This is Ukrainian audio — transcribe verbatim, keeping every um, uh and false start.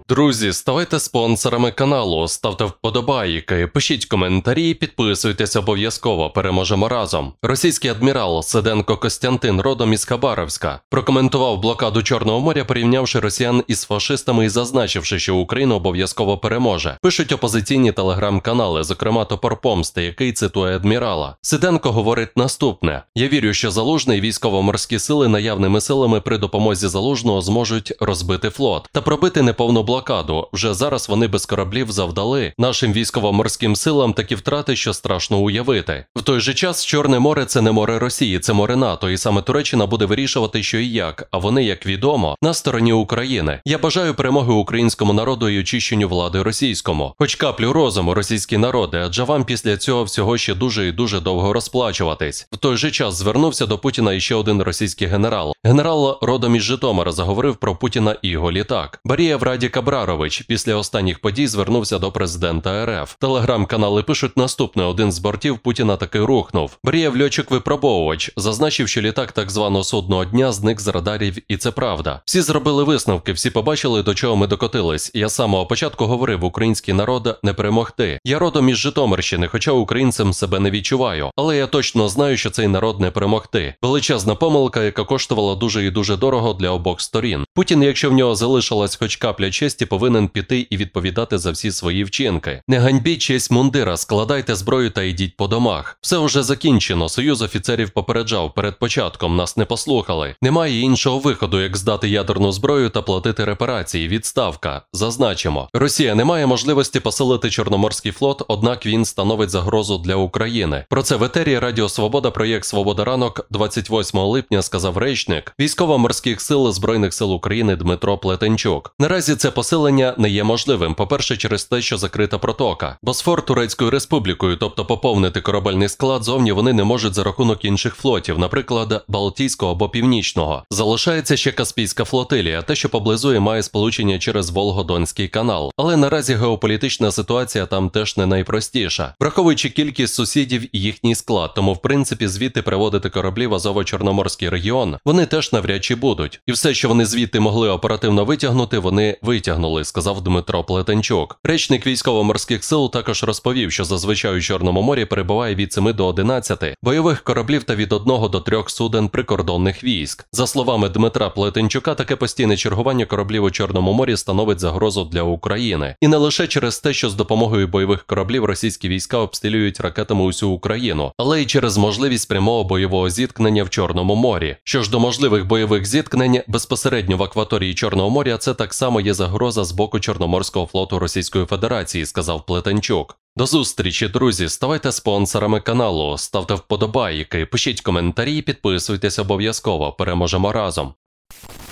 Друзі, ставайте спонсорами каналу, ставте вподобайки, пишіть коментарі, підписуйтесь обов'язково, переможемо разом. Російський адмірал Сиденко Костянтин, родом із Хабаровська, прокоментував блокаду Чорного моря, порівнявши росіян із фашистами і зазначивши, що Україна обов'язково переможе. Пишуть опозиційні телеграм-канали, зокрема Топор Помсти, який цитує адмірала. Сиденко говорить наступне: «Я вірю, що Залужний і військово-морські сили наявними силами при допомозі Залужного зможуть розбити флот та пробити неповну блокаду. Вже зараз вони без кораблів завдали нашим військово-морським силам такі втрати, що страшно уявити. В той же час Чорне море – це не море Росії, це море НАТО, і саме Туреччина буде вирішувати, що і як, а вони, як відомо, на стороні України. Я бажаю перемоги українському народу і очищенню влади російському. Хоч каплю розуму, російські народи, адже вам після цього всього ще дуже і дуже довго розплачуватись». В той же час звернувся до Путіна іще один російський генерал. Генерал родом із Житомира заговорив про Путіна і його літак. Барієв Радік Абрарович після останніх подій звернувся до президента РФ. Телеграм-канали пишуть наступне: один з бортів Путіна таки рухнув. Барієв льотчик-випробовувач зазначив, що літак так званого судного дня зник з радарів, і це правда. Всі зробили висновки, всі побачили, до чого ми докотились. Я з самого початку говорив: український народ не перемогти. Я родом із Житомирщини, хоча українцем себе не відчуваю. Але я точно знаю, що цей народ не перемогти. Величезна помилка, яка коштувала дуже і дуже дорого для обох сторін. Путін, якщо в нього залишилась хоч капля честі, повинен піти і відповідати за всі свої вчинки. Не ганьбіть честь мундира, складайте зброю та йдіть по домах. Все вже закінчено, Союз офіцерів попереджав перед початком, нас не послухали. Немає іншого виходу, як здати ядерну зброю та платити репарації, відставка. Зазначимо, Росія не має можливості посилити Чорноморський флот, однак він становить загрозу для України. Про це в етері Радіо Свобода, проєкт «Свобода ранок» двадцять восьмого липня сказав речник Військово-морських сил Збройних сил України Дмитро Плетенчук. Наразі це посилення не є можливим, по-перше, через те, що закрита протока. Босфор Турецькою республікою, тобто поповнити корабельний склад зовні вони не можуть за рахунок інших флотів, наприклад, Балтійського або Північного. Залишається ще Каспійська флотилія, те, що поблизу має сполучення через Волго-Донський канал. Але наразі геополітична ситуація там теж не найпростіша, враховуючи кількість сусідів і їхній склад, тому в принципі звідти приводити кораблі в Азово-Чорноморський регіон вони теж навряд чи будуть. І все, що вони звідти могли оперативно витягнути, вони витягнули, сказав Дмитро Плетенчук. Речник військово-морських сил також розповів, що зазвичай у Чорному морі перебуває від семи до одинадцяти бойових кораблів та від одного до трьох суден прикордонних військ. За словами Дмитра Плетенчука, таке постійне чергування кораблів у Чорному морі становить загрозу для України. І не лише через те, що з допомогою бойових кораблів російські війська обстрілюють ракетами усю Україну, але й через можливість прямого бойового зіткнення в Чорному морі. Що ж до можливих бойових зіткнень безпосередньо в акваторії Чорного моря, це так само є загроза з боку Чорноморського флоту Російської Федерації, сказав Плетенчук. До зустрічі, друзі, ставайте спонсорами каналу, ставте вподобайки, пишіть коментарі, підписуйтесь обов'язково, переможемо разом.